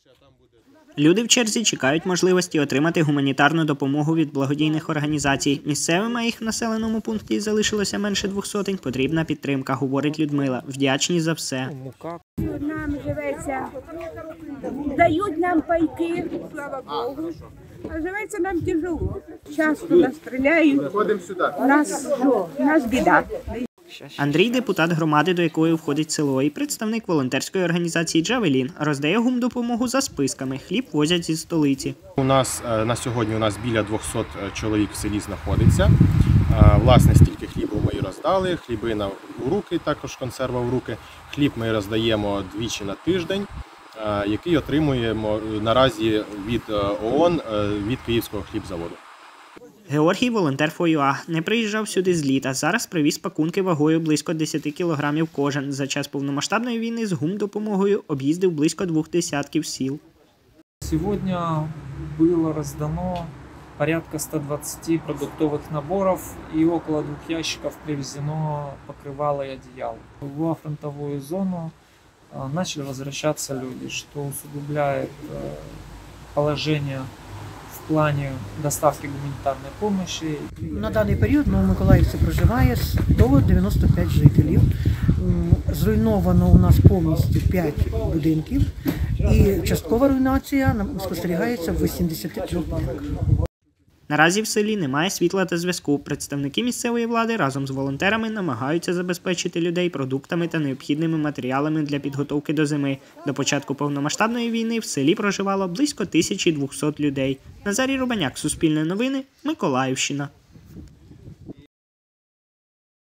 Люди в черзі чекають можливості отримати гуманітарну допомогу від благодійних організацій. Місцевим, а їх в населеному пункті залишилося менше 200, потрібна підтримка, говорить Людмила. Вдячні за все. Нам живеться, дають нам пайки, слава Богу, а живеться нам тяжело. Часто нас стріляють, нас біда. Андрій – депутат громади, до якої входить село, і представник волонтерської організації «Джавелін». Роздає гумдопомогу за списками. Хліб возять зі столиці. У нас на сьогодні біля 200 чоловік в селі знаходиться. Власне, стільки хлібу ми і роздали. Хлібина в руки, також консерва в руки. Хліб ми роздаємо двічі на тиждень, який отримуємо наразі від ООН, від Київського хлібзаводу. Георгій – волонтер ФОЮА. Не приїжджав сюди з літа. Зараз привіз пакунки вагою близько 10 кілограмів кожен. За час повномасштабної війни з гумдопомогою об'їздив близько 200 сіл. Сьогодні було роздано порядка 120 продуктовых наборов и около 2 ящиков привезено покрывало и одеял. В фронтовую зону начали возвращаться люди, что усугубляет положение в плані доставки гуманітарної допомоги. На даний період в Новомиколаївці проживає 195 жителів. Зруйновано у нас повністю 5 будинків і часткова руйнація спостерігається в 83 будинках. Наразі в селі немає світла та зв'язку. Представники місцевої влади разом з волонтерами намагаються забезпечити людей продуктами та необхідними матеріалами для підготовки до зими. До початку повномасштабної війни в селі проживало близько 1200 людей. Назарій Рубаняк, Суспільне новини, Миколаївщина.